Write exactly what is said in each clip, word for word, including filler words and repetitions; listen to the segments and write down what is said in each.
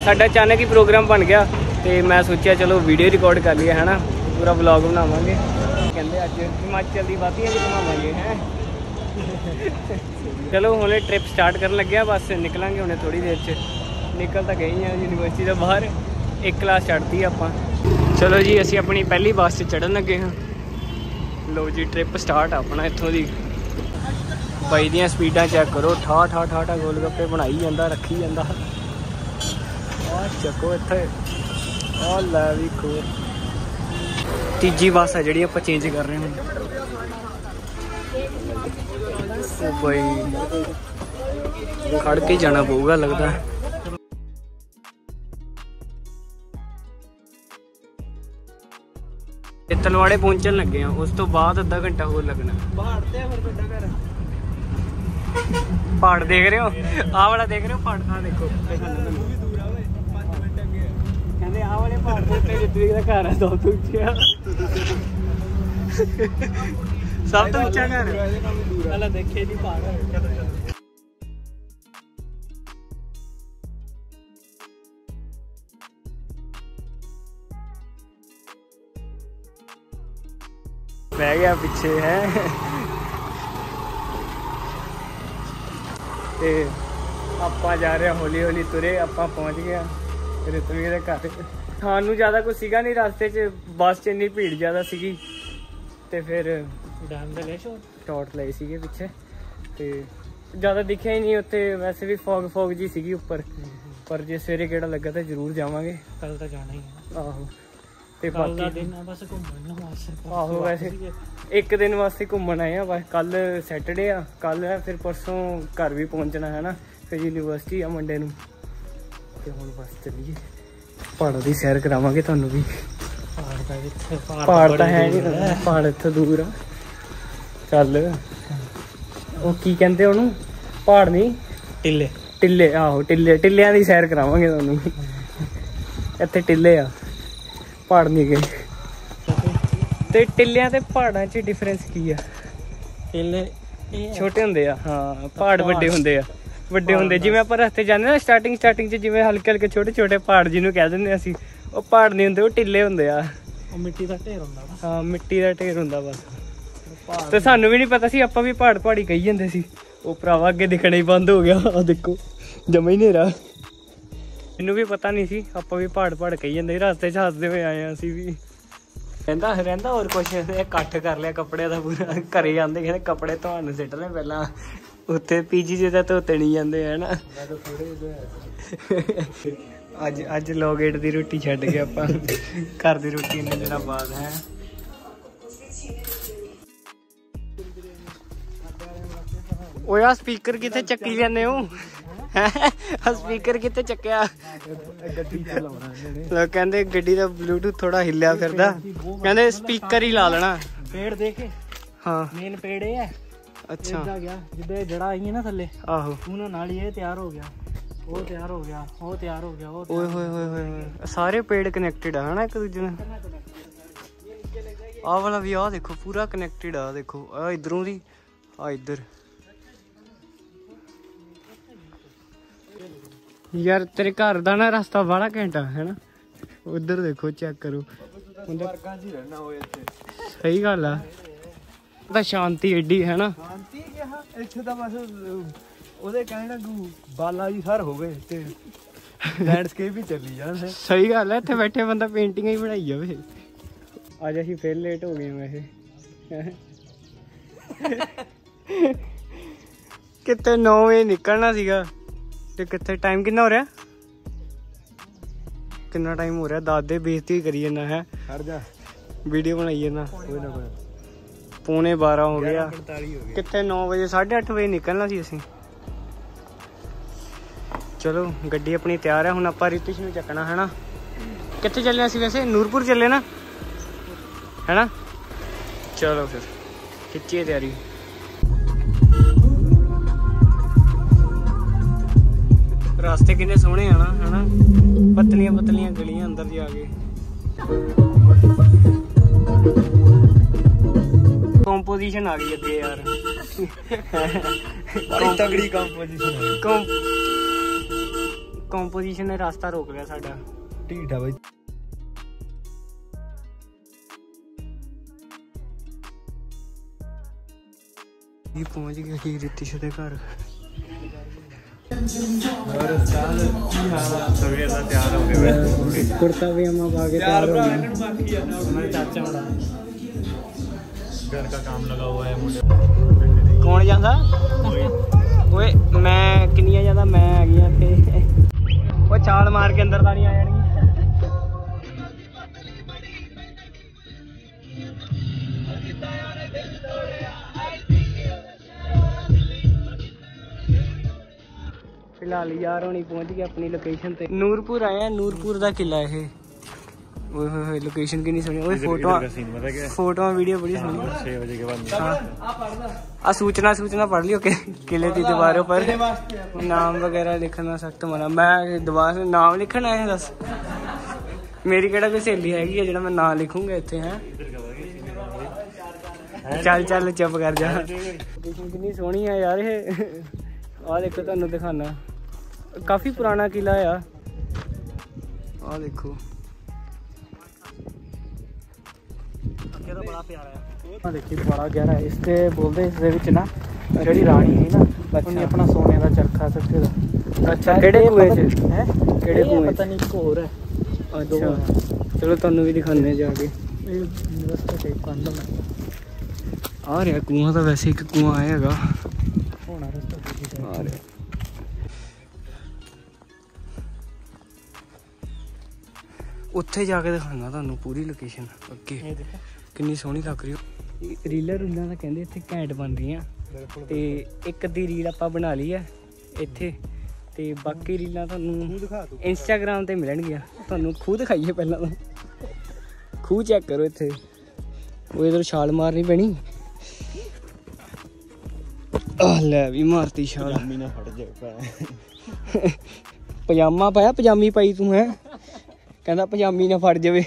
साडा अचानक ही प्रोग्राम बन गया तो मैं सोचा चलो वीडियो रिकॉर्ड कर लिया है ना, पूरा व्लॉग बनावांगे। कहते अज हिमाचल की वादियां भी घुमावांगे हैं। चलो हुणे ट्रिप स्टार्ट करन लगे, बस निकलांगे हुणे थोड़ी देर च। निकल तो गई हैं यूनिवर्सिटी तो बाहर, एक क्लास छड्डती आपां। चलो जी असीं अपनी पहली बस से चढ़न लगे हाँ। लो जी ट्रिप स्टार्ट अपना इत्थों दी। भाई दियां स्पीडां चेक करो, ठा ठा ठा ठा गोल गप्पे बनाई जांदा, रखी जांदा। आ चको इत्थे आ लै वी खोर तीजी बस है जिहड़ी आपां चेंज कर रहे हैं। ओ भाई खड़ के जाना पऊगा लगदा। तलवाड़े पहुंचन लगे हैं, उस तो बाद अद्धा घंटा होर लगना। पहाड़ ते फिर बड़ा घर पहाड़ देख रहे हो, आ वाला देख रहे हो पहाड़? हाँ देखो कहते आ वाले पहाड़ ते जितनी का घर है सब तो ऊंचा, सब तो ऊंचा घर है। देखे नहीं पहाड़। बह गया पिछे है ते आपां जा रहे हौली हौली तुरे, आपां पहुंच गया रितवी दे घर। सानू ज़्यादा कुछ सीगा नहीं रास्ते च, बस च इन्नी भीड़ ज़्यादा सीगी ते फिर टॉर्च लाए सीगे पिछे ते ज़्यादा दिखिया ही नहीं उत्थे। वैसे भी फॉग फॉग जी सीगी उपर, पर जे सवेरे गेड़ा लगा तो जरूर जावांगे। कल तो जाना ही है। आहो ते बाकी दिन बस घूमन वास्ते। आहो वैसे एक दिन वास्ते घूमन आए हैं बस। कल सैटरडे आ, कल है फिर परसों घर भी पहुंचना है ना, फिर यूनिवर्सिटी आ मंडे नूं। ते हुण बस चलिए पहाड़ों की सैर करावांगे तुहानूं भी। पहाड़ तो है नहीं, पहाड़ इत्थों दूर आ। चल वो की कहंदे ओनूं, पहाड़ नहीं टिल्ले, टिल्ले आहो टिल्ले, टिल्लियां दी सैर करावांगे तुहानूं। इत्थे टिल्ले आ, पहाड़ नहीं गए। ते टिल्लियां ते पहाड़ां च डिफरेंस की है? टिल्ले छोटे हुंदे आ, हाँ पहाड़ वड्डे हुंदे आ। वड्डे हुंदे जिवें आपां रस्ते जाने ना स्टार्टिंग स्टार्टिंग च जिवें हल्के हल्के छोटे छोटे पहाड़ जिन्हों कह दिंदे असीं, ओह पहाड़ नहीं हुंदे, ओह टिल्ले हुंदे आ। मिट्टी दा ढेर हुंदा। हाँ मिट्टी दा ढेर हुंदा बस। ते सानू भी नहीं पता सी, आपां भी पहाड़ पहाड़ी कही जांदे सी। ओह भरावा अगे दिखना ही बंद हो गया, आ देखो जमा ही नेरा। मैनू भी पता नहीं सी, आपां भी पहाड़ पहाड़ कही जांदे, रास्ते च हसदे हुए आए हैं असीं भी। रहिंदा रहिंदा होर कुछ इकट्ठ कर लिया कपड़े का पूरा। घरे आंदे कहते कपड़े धोन सिट ले पहला, उत्थे पीजी च तो धोते नहीं जाते है ना। अज अज लो गेट की रोटी छड्ड के आपां घर की रोटी इन्ने दिनों बाद है। ओए आ स्पीकर कित्थे चक्की लैंदे हो? स्पीकर कित्थे चक्किया? कहंदे गड्डी दा ब्लूटूथ थोड़ा हिलिया फिरदा, कहंदे स्पीकर ही ला लेना। पेड़ देखे? हाँ मेन पेड़ ये है। अच्छा गया जिद्दे जड़ा आई है ना थल्ले, आहो उन्हां नाल ही तैयार हो गया, वो तैयार हो गया, वो तैयार हो गया। ओए होए होए होए सारे पेड़ कनेक्टेड है ना एक दूजे नाल। आ वाला भी आ देखो पूरा कनेक्टेड आ, देखो आ इधरों दी आ इधर। यार तेरे घर का ना रास्ता बड़ा घंटा है ना, उधर देखो चेक करो। सही गल है, शांति एडी है ना। बाला जी सर हो गए लैंडस्केप भी चली जान। सही गल है, इत्थे बैठे बंदा पेंटिंग ही बनाई जावे। अज असीं फिर लेट हो गए वैसे। कितने नौ बजे निकलना सीगा ते कितने टाइम कितना हो रहा? कितना टाइम हो रहा? दादे बेइज्जती करी जाना है, वीडियो बनाई जाना। पौने बारह हो गया, कितने नौ बजे साढ़े अठ बजे निकलना सी असीं। चलो गड्डी अपनी तैयार है, हुण आपां रितिश नूं चकना है ना। कित्थे चलना सी वैसे? नूरपुर चले ना है ना। चलो फिर खिच्चिए तैयारी। रास्ते किन्ने सोहने है ना, है ना। पतलियां पतलियां गलियां अंदर जाके। कंपोजिशन आ गई अगे यार, बड़ी तगड़ी कंपोजिशन। ਕੰਪੋਜੀਸ਼ਨ ਨੇ ਰਸਤਾ ਰੋਕ ਲਿਆ ਸਾਡਾ। ਢੀਠ ਆ ਬਾਈ। ਇਹ ਪਹੁੰਚ ਗਿਆ ਸੀ ਰਿਤਿਸ਼ ਦੇ ਘਰ। ਹੋਰ ਸਾਲ ਕੀ ਹਾਲ ਆ? ਸਵੇਰ ਦਾ ਤਿਆਰ ਹੋ ਗਏ। ਕੁੜਤਾ ਪਜਾਮਾ ਪਾ ਕੇ ਤਿਆਰ ਹੋ ਗਏ। ਇਹਨਾਂ ਨੂੰ ਬਾਕੀ ਆ ਉਹਨਾਂ ਦਾ ਚਾਚਾ ਹੋਣਾ। घर का काम लगा हुआ है मुझे। कौन जाता ओए मैं किनिया ज्यादा मैं आ गया थे वो छाल मार के अंदर तानी आ जानी। फिलहाल यार होनी पहुंच गए अपनी लोकेशन पे। नूरपुर आए हैं। नूरपुर का किला है। ओए होए लोकेशन की नहीं सुनी। ओए फोटो फोटो वीडियो बड़ी सुनी। छह बजे के बाद आ सूचना सूचना पढ़ लियो के किले की दीवारों पर नाम वगैरह लिखना सख्त मना। मैं दोबारा नाम लिखना है दस मेरी केड़ा कोई सहेली हैगी जेड़ा मैं नाम लिखूंगा इत्थे हैं। चल चल चुप कर जा। लोकेशन कितनी सोहनी है यार। ये आ देखो तुहानू दिखाना काफी पुराना किला है। आ देखो बड़ा प्यारा है। देखिए बड़ा गहरा है। इसके बोलते इसदे विच ना जेहड़ी रानी है ना उन्हें अपना सोने का चरखा सच्चे दा। अच्छा केड़े कुएं च है? केड़े कुएं? पता नहीं को और है। अच्छा चलो तुहानू भी दिखाने जाके। यूनिवर्सिटी टाइप कंद में आ रहा कुआं। तो वैसे एक कुआं हैगा होना रस्ता आ रहा। उत्थे जाके दिखाना तुहानू पूरी लोकेशन अगे कितनी सोहनी लग रही हो। रीलां रूलां तां कहंदे इत्थे घैंट बन रही ते एक अद्धी रील आपां बना ली है इत्थे ते बाकी रीलां तुहानू इंस्टाग्राम ते मिलणगियां। तुहानू खूह दिखाइए पहलां तां खूह चेक करो इत्थे। वो इधर छाल मारनी पैनी। लै भी मारती छाल। पजामा पाया पजामी पाई तू है कहना पजामी ना फड़ जावे।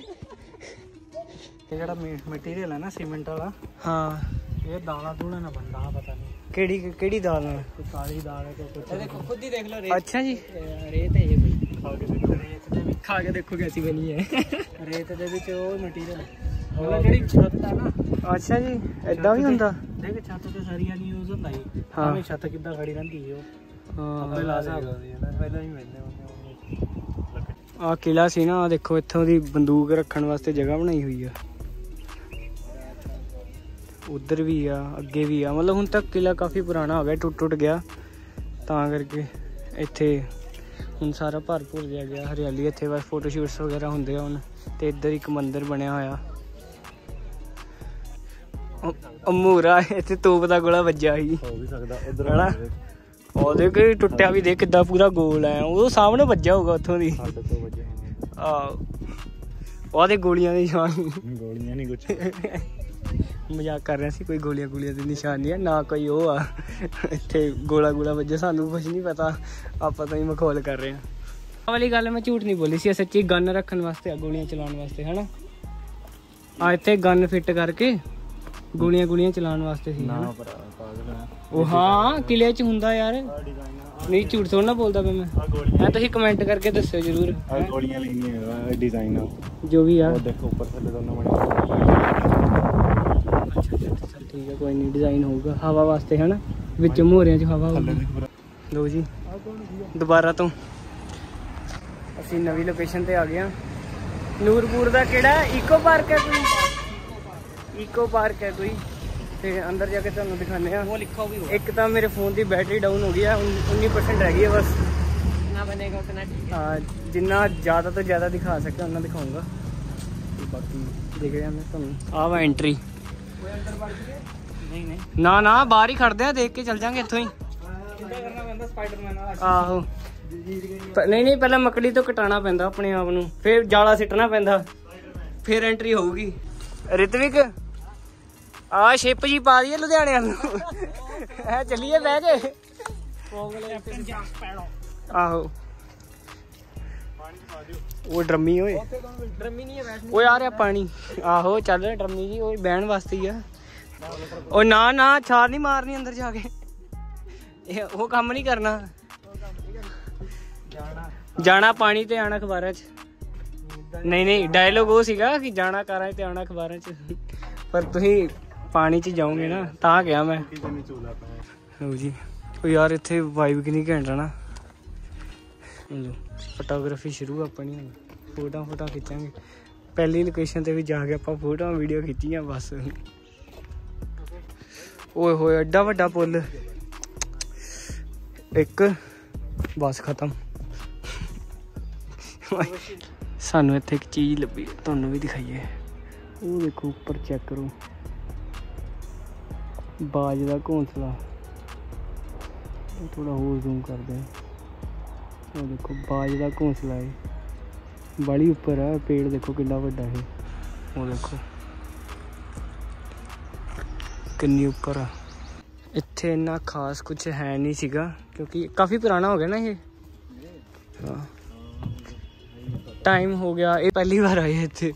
ਜਿਹੜਾ ਮਟੀਰੀਅਲ ਹੈ ਨਾ ਸੀਮੈਂਟ ਵਾਲਾ ਹਾਂ ਇਹ ਦਾਲਾਂ ਦੂਣਾ ਨਾ ਬੰਦਾ ਪਤਾ ਨਹੀਂ ਕਿਹੜੀ ਕਿਹੜੀ ਦਾਲ ਨਾਲ ਕੋਈ ਕਾਲੀ ਦਾਲ ਹੈ ਕੋਈ ਕੁਝ। ਦੇਖੋ ਖੁਦ ਹੀ ਦੇਖ ਲਓ ਰੇਤ। ਅੱਛਾ ਜੀ ਰੇਤ ਹੈ ਇਹ ਕੋਈ ਖਾ ਕੇ ਦੇਖੋ। ਰੇਤ ਦੇ ਵਿੱਚ ਖਾ ਕੇ ਦੇਖੋ ਕੈਸੀ ਬਣੀ ਹੈ। ਰੇਤ ਦੇ ਵਿੱਚ ਉਹ ਮਟੀਰੀਅਲ ਉਹ ਜਿਹੜੀ ਛੱਤ ਹੈ ਨਾ। ਅੱਛਾ ਜੀ ਐਦਾਂ ਵੀ ਹੁੰਦਾ। ਦੇਖ ਛੱਤ ਤੇ ਸਰੀਆ ਨਹੀਂ ਯੂਜ਼ ਹੁੰਦਾ ਜੀ। ਹਾਂ ਛੱਤ ਕਿੱਦਾਂ ਖੜੀ ਰਹਿੰਦੀ ਹੈ ਉਹ। ਹਾਂ ਪਹਿਲਾਂ ਪਹਿਲਾਂ ਹੀ ਮਿਲਦੇ ਹੁੰਦੇ। ਆ ਕਿਲਾ ਸੀ ਨਾ ਦੇਖੋ ਇੱਥੋਂ ਦੀ ਬੰਦੂਕ ਰੱਖਣ ਵਾਸਤੇ ਜਗ੍ਹਾ ਬਣਾਈ ਹੋਈ ਆ। उधर भी आ अगे भी आ मतलब हुण तक किला काफ़ी पुराना हो गया टुट टुट गया तां करके इत्थे हुण सारा भर भुर जा गया हरियाली। इत्थे बस फोटोशूट्स वगैरह होंदे हुण ते इधर एक मंदिर बनया होया। अमूरा इत्थे तोप दा गोला वज्जा ही हो भी सकदा उधर है ना। ਉਹ ਦੇਖ ਟੁੱਟਿਆ ਵੀ ਦੇਖ ਕਿੱਦਾਂ ਪੂਰਾ ਗੋਲ ਹੈ। ਉਹ ਸਾਹਮਣੇ ਵੱਜਿਆ ਹੋਊਗਾ ਉੱਥੋਂ ਦੀ। ਆਹ ਉਹਦੇ ਗੋਲੀਆਂ ਦੇ ਨਿਸ਼ਾਨ ਗੋਲੀਆਂ ਨਹੀਂ ਕੁਛ ਮਜ਼ਾਕ ਕਰ ਰਿਹਾ ਸੀ। ਕੋਈ ਗੋਲੀਆਂ ਗੋਲੀਆਂ ਦੇ ਨਿਸ਼ਾਨ ਨਹੀਂ ਹੈ ਨਾ ਕੋਈ ਉਹ ਆ ਇੱਥੇ ਗੋਲਾ ਗੋਲਾ ਵੱਜਿਆ। ਸਾਨੂੰ ਕੁਛ ਨਹੀਂ ਪਤਾ ਆਪਾਂ ਤਾਂ ਹੀ ਮਖੌਲ ਕਰ ਰਹੇ ਹਾਂ। ਆਹ ਵਾਲੀ ਗੱਲ ਮੈਂ ਝੂਠ ਨਹੀਂ ਬੋਲੀ ਸੀ। ਸੱਚੀ ਗਨ ਰੱਖਣ ਵਾਸਤੇ ਆ ਗੋਲੀਆਂ ਚਲਾਉਣ ਵਾਸਤੇ ਹੈ ਨਾ। ਆ ਇੱਥੇ ਗਨ ਫਿੱਟ ਕਰਕੇ ਗੋਲੀਆਂ ਗੋਲੀਆਂ ਚਲਾਉਣ ਵਾਸਤੇ ਸੀ। ਉਹ ਹਾਂ ਕਿਲੇ 'ਚ ਹੁੰਦਾ ਯਾਰ। ਨਹੀਂ ਝੂਠ ਥੋੜ੍ਹਾ ਨਾ ਬੋਲਦਾ ਪਿਆ ਮੈਂ। ਹਾਂ ਤੁਸੀਂ ਕਮੈਂਟ ਕਰਕੇ ਦੱਸਿਓ ਜ਼ਰੂਰ। ਗੋਲੀਆਂ ਲੈਣੀਆਂ ਡਿਜ਼ਾਈਨ ਜੋ ਵੀ ਆ ਦੇਖੋ ਉੱਪਰ ਥੱਲੇ ਦੋਨੋਂ ਬਣੇ। ठीक है कोई नहीं डिजाइन होगा हवा वास्ते है ना विच मोहरियां च हवा होगी। लो जी दोबारा तो असी नवी लोकेशन ते आ गए हैं। नूरपुर का केड़ा इको पार्क है कोई इको पार्क है कोई ते अंदर जाके तुहानू दिखाने वो लिखा भी एक तो मेरे फोन की बैटरी डाउन हो गई है उन्नीस परसेंट रह गई है बस। जितना बनेगा उतना ठीक है। हाँ जितना ज़्यादा तो ज़्यादा दिखा सकते उतना दिखाऊंगा। बाकी देख रहे हैं तुहानू आ वा एंट्री ना ना बाहर ही खड़ते हैं देख के चल जाएंगे इत्थों ही। आहो नहीं नहीं पहले मकड़ी तो कटाना पैंदा अपने आप नू फिर जाला सिटना पैंदा फिर एंट्री होगी। रितविक आ शिप जी पा दी लुधियाने है चलिए बह के। आहो वो ड्रमी होए ड्रमी नहीं है वो आ रहा पानी। आहो चल ड्रमी जी वो बहन वास्ते ही है। ओ ना ना छाल नहीं मारनी अंदर जाके वो काम नहीं करना। ਜਾਣਾ ਪਾਣੀ ਤੇ ਆਣਾ ਅਖਬਾਰਾਂ 'ਚ। ਨਹੀਂ ਨਹੀਂ ਡਾਇਲੋਗ ਉਹ ਸੀਗਾ ਕਿ ਜਾਣਾ ਕਾਰਾਂ 'ਚ ਤੇ ਆਣਾ ਅਖਬਾਰਾਂ 'ਚ, ਪਰ ਤੁਸੀਂ ਪਾਣੀ 'ਚ ਜਾਓਗੇ ਨਾ ਤਾਂ ਗਿਆ ਮੈਂ। ਲਓ ਜੀ ਉਹ ਯਾਰ ਇੱਥੇ ਵਾਈਬ ਕਿੰਨੀ ਘੈਂਟ ਆ ਨਾ। ਫੋਟੋਗ੍ਰਾਫੀ ਸ਼ੁਰੂ ਆਪਣੀ, ਫੋਟੋਆਂ ਫੋਟੋਆਂ ਖਿੱਚਾਂਗੇ। ਪਹਿਲੀ ਲੋਕੇਸ਼ਨ ਤੇ ਵੀ ਜਾ ਕੇ ਆਪਾਂ ਫੋਟੋਆਂ ਵੀਡੀਓ ਖਿੱਚੀਆਂ ਬਸ। ਓਏ ਹੋਏ ਐਡਾ ਵੱਡਾ ਪੁੱਲ, ਇੱਕ ਬਸ ਖਤਮ। ਸਾਨੂੰ ਇੱਥੇ ਇੱਕ ਚੀਜ਼ ਲੱਭੀ, ਤੁਹਾਨੂੰ ਵੀ ਦਿਖਾਈਏ। ਉਹ ਦੇਖੋ ਉੱਪਰ ਚੈੱਕ ਕਰੋ, ਬਾਜ ਦਾ ਘੋਂਸਲਾ। ਥੋੜਾ ਹੋਰ ਜ਼ੂਮ ਕਰਦੇ ਹਾਂ। ਉਹ ਦੇਖੋ ਬਾਜ ਦਾ ਘੋਂਸਲਾ ਹੈ, ਬਾਲੀ ਉੱਪਰ ਆ। ਪੇੜ ਦੇਖੋ ਕਿੰਨਾ ਵੱਡਾ ਹੈ, ਉਹ ਦੇਖੋ ਕਿੰਨੀ ਉੱਪਰ ਆ। ਇੱਥੇ ਇੰਨਾ ਖਾਸ ਕੁਛ ਹੈ ਨਹੀਂ ਸੀਗਾ ਕਿਉਂਕਿ ਕਾਫੀ ਪੁਰਾਣਾ ਹੋ ਗਿਆ ਨਾ ਇਹ। ਹਾਂ ਟਾਈਮ ਹੋ ਗਿਆ, ਇਹ ਪਹਿਲੀ ਵਾਰ ਆਏ ਇੱਥੇ।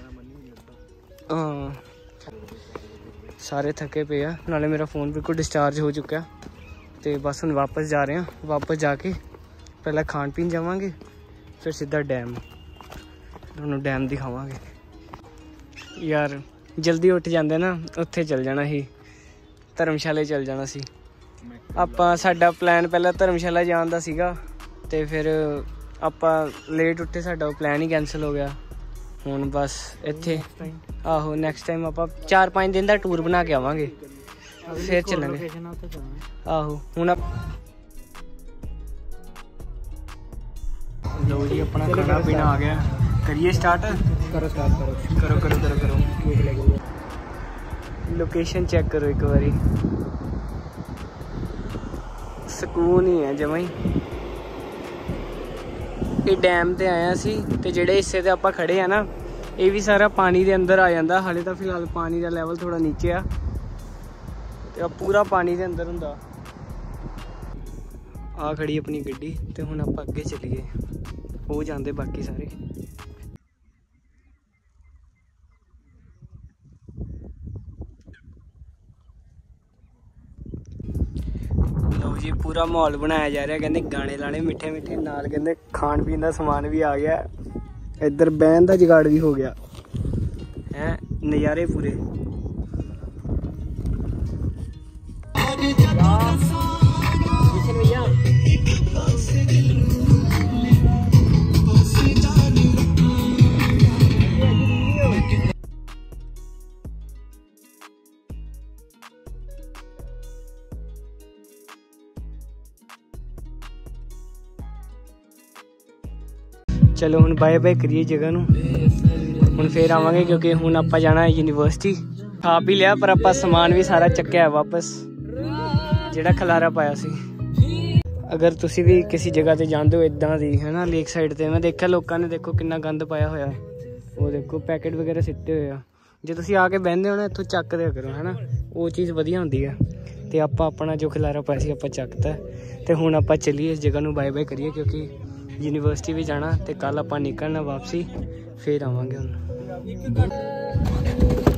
ਹਾਂ ਸਾਰੇ ਥੱਕੇ ਪਏ ਆ, ਨਾਲੇ ਮੇਰਾ ਫ਼ੋਨ ਬਿਲਕੁਲ ਡਿਸਚਾਰਜ ਹੋ ਚੁੱਕਿਆ। ਤੇ ਬਸ ਹੁਣ ਵਾਪਸ ਜਾ ਰਹੇ ਹਾਂ। ਵਾਪਸ ਜਾ ਕੇ ਪਹਿਲਾਂ ਖਾਣ ਪੀਣ ਜਾਵਾਂਗੇ, ਫਿਰ ਸਿੱਧਾ ਡੈਮ। ਤੁਹਾਨੂੰ ਡੈਮ ਦਿਖਾਵਾਂਗੇ। ਯਾਰ ਜਲਦੀ ਉੱਠ ਜਾਂਦੇ ਨਾ, ਉੱਥੇ ਚੱਲ ਜਾਣਾ ਸੀ, ਧਰਮਸ਼ਾਲਾ ਚੱਲ ਜਾਣਾ ਸੀ ਆਪਾਂ। ਸਾਡਾ ਪਲਾਨ ਪਹਿਲਾਂ ਧਰਮਸ਼ਾਲਾ ਜਾਣ ਦਾ ਸੀਗਾ, ਤੇ ਫਿਰ ਆਪਾਂ ਲੇਟ ਉੱਠੇ, ਸਾਡਾ ਉਹ ਪਲਾਨ ਹੀ ਕੈਂਸਲ ਹੋ ਗਿਆ। ਹੁਣ ਬਸ ਇੱਥੇ ਆਹੋ ਨੈਕਸਟ ਟਾਈਮ ਆਪਾਂ ਚਾਰ ਪੰਜ ਦਿਨ ਦਾ ਟੂਰ ਬਣਾ ਕੇ ਆਵਾਂਗੇ, ਫਿਰ ਚੱਲਾਂਗੇ। ਆਹੋ ਹੁਣ ਲਓ ਜੀ ਆਪਣਾ ਖਾਣਾ ਪੀਣਾ ਆ ਗਿਆ, ਕਰੀਏ ਸਟਾਰਟ। ਕਰੋ ਸਟਾਰਟ ਕਰੋ ਕਰੋ ਕਰੋ ਕਰੋ ਕਰੋ। ਲੋਕੇਸ਼ਨ ਚੈੱਕ ਕਰੋ ਇੱਕ ਵਾਰੀ, ਸਕੂਨ ਹੀ ਹੈ ਜਮਾਂ ਹੀ। ਇਹ ਡੈਮ ਤੇ ਆਇਆ ਸੀ, ਤੇ ਜਿਹੜੇ ਹਿੱਸੇ ਤੇ ਆਪਾਂ ਖੜੇ ਆ ਨਾ, ਇਹ ਵੀ ਸਾਰਾ ਪਾਣੀ ਦੇ ਅੰਦਰ ਆ ਜਾਂਦਾ। ਹਾਲੇ ਤਾਂ ਫਿਲਹਾਲ ਪਾਣੀ ਦਾ ਲੈਵਲ ਥੋੜਾ ਨੀਚੇ ਆ, ਤੇ ਆ ਪੂਰਾ ਪਾਣੀ ਦੇ ਅੰਦਰ ਹੁੰਦਾ। ਆ ਖੜੀ ਆਪਣੀ ਗੱਡੀ, ਤੇ ਹੁਣ ਆਪਾਂ ਅੱਗੇ ਚੱਲੀਏ। ਹੋ ਜਾਂਦੇ ਬਾਕੀ ਸਾਰੇ। ਲਓ ਜੀ ਪੂਰਾ ਮਾਹੌਲ ਬਣਾਇਆ ਜਾ ਰਿਹਾ, ਕਹਿੰਦੇ ਗਾਣੇ ਲਾਣੇ ਮਿੱਠੇ ਮਿੱਠੇ, ਨਾਲ ਕਹਿੰਦੇ ਖਾਣ ਪੀਣ ਦਾ ਸਮਾਨ ਵੀ ਆ ਗਿਆ। ਇੱਧਰ ਬਹਿਣ ਦਾ ਜੁਗਾੜ ਵੀ ਹੋ ਗਿਆ ਹੈ, ਨਜ਼ਾਰੇ ਪੂਰੇ। ਚਲੋ ਹੁਣ ਬਾਏ ਬਾਏ ਕਰੀਏ ਜਗ੍ਹਾ ਨੂੰ। ਹੁਣ ਫੇਰ ਆਵਾਂਗੇ ਕਿਉਂਕਿ ਹੁਣ ਆਪਾਂ ਜਾਣਾ ਹੈ ਯੂਨੀਵਰਸਿਟੀ। ਖਾ ਪੀ ਲਿਆ, ਪਰ ਆਪਾਂ ਸਮਾਨ ਵੀ ਸਾਰਾ ਚੱਕਿਆ ਵਾਪਸ, ਜਿਹੜਾ ਖਲਾਰਾ ਪਾਇਆ ਸੀ। ਅਗਰ ਤੁਸੀਂ ਵੀ ਕਿਸੇ ਜਗ੍ਹਾ ਤੇ ਜਾਂਦੇ ਹੋ ਇੱਦਾਂ ਦੀ ਹੈ ਨਾ, ਲੇਕ ਸਾਈਡ ਤੇ, ਮੈਂ ਦੇਖਿਆ ਲੋਕਾਂ ਨੇ ਦੇਖੋ ਕਿੰਨਾ ਗੰਦ ਪਾਇਆ ਹੋਇਆ। ਉਹ ਦੇਖੋ ਪੈਕਟ ਵਗੈਰਾ ਸਿੱਟੇ ਹੋਏ ਆ। ਜੇ ਤੁਸੀਂ ਆ ਕੇ ਬਹਿੰਦੇ ਹੋ ਨਾ, ਇੱਥੋਂ ਚੱਕ ਦਿਆ ਕਰੋ ਹੈ ਨਾ, ਉਹ ਚੀਜ਼ ਵਧੀਆ ਹੁੰਦੀ ਆ। ਤੇ ਆਪਾਂ ਆਪਣਾ ਜੋ ਖਲਾਰਾ ਪਾਇਆ ਸੀ ਆਪਾਂ ਚੱਕਤਾ, ਤੇ ਹੁਣ ਆਪਾਂ ਚੱਲੀਏ ਇਸ ਜਗ੍ਹਾ ਨੂੰ ਬਾਏ ਬਾਏ ਕਰੀਏ, ਕਿਉਂਕਿ ਯੂਨੀਵਰਸਿਟੀ ਵੀ ਜਾਣਾ, ਤੇ ਕੱਲ ਆਪਾਂ ਨਿਕਲਣਾ ਵਾਪਸੀ, ਫੇਰ ਆਵਾਂਗੇ ਹੁਣ।